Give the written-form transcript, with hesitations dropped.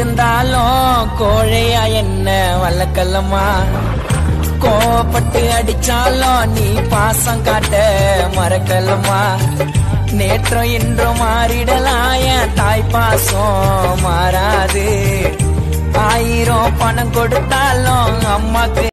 இருந்தாலும் கோழையா என்ன வளர்க்கலம்மா. கோபப்பட்டு அடிச்சாலும் நீ பாசம் காட்ட மறக்கலம்மா. நேற்றும் இன்றும் மாறிடலாம், என் தாய் பாசம் மாறாது. 1000 பணம் கொடுத்தாலும் அம்மாக்கு